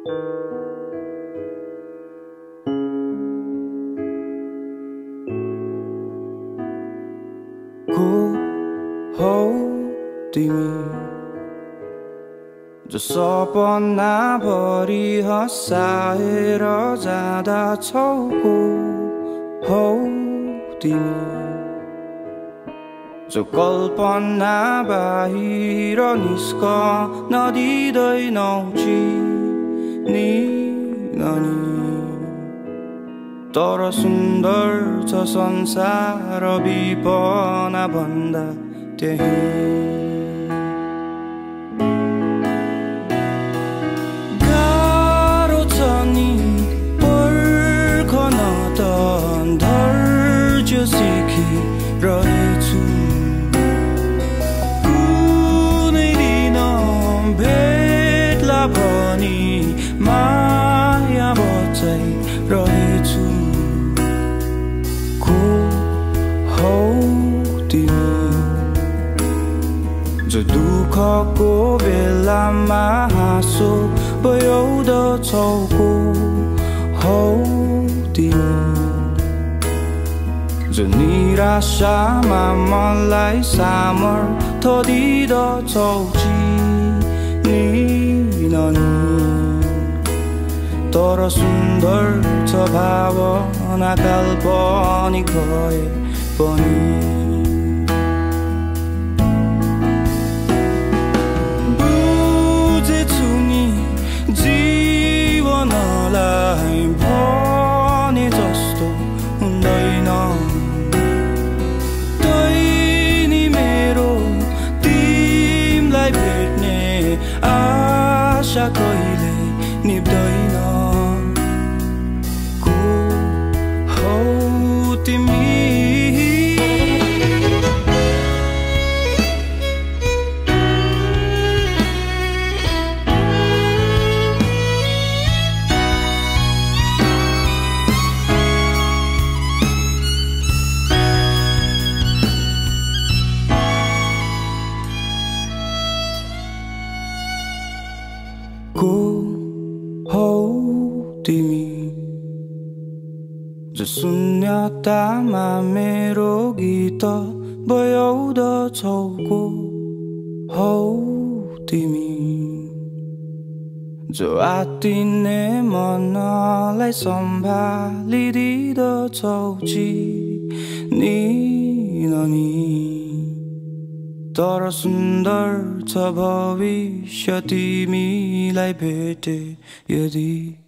को हौ तिमी जो सपना भरि हँसाएर जाँदा छौ को हौ तिमी जो कल्पना बाहिर निस्कन दिँदैनौ चिनी तर सुन्दर छ संसार विपना भन्दा त्यही गाह्रो छ नि पर्खन त धैर्य सिकिरहेछु कुनै दिन भेट्ला भनी माया बचाइरहेछु जो दुःखको बेलामा हाँसो बयाउँदछौ को हौ तिमी जो निराशामा मलाई सामर्थ्य दिँदछौ चिनिननी तर सुन्दर छ भावना काल्पनिक भए पनि बुझेछु नि जीवनलाई भने जस्तो हुँदैन तै नि मेरो तिमीलाई भेट्ने आशा कहिले निप्दैन को हौ तिमी को हौ तिमी जो शून्यतामा मेरो गीत बयाउँदछौ को हौ तिमी जो आत्तिने मनलाई सम्हालिदिँदछौ चिनिननी तर सुन्दर छ भविष्य तिमीलाई भेटे यदि